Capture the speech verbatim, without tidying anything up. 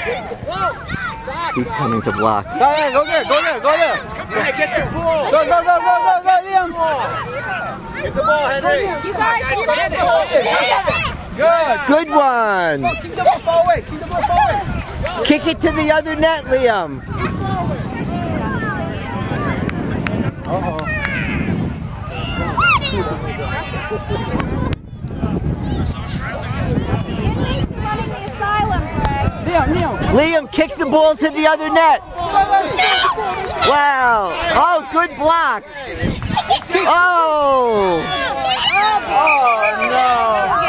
Keep coming to block. Go there, go there, go there, go there. Get the ball. Go, go, go, go, go, go, Liam. Get the ball, Henry. You guys, you guys, good. Good one. Go, kick the ball forward. Kick the ball forward. Kick it to the other net, Liam. Uh-oh. Liam, Liam. Liam, kick the ball to the other net. Wow. Oh, good block. Oh. Oh, no.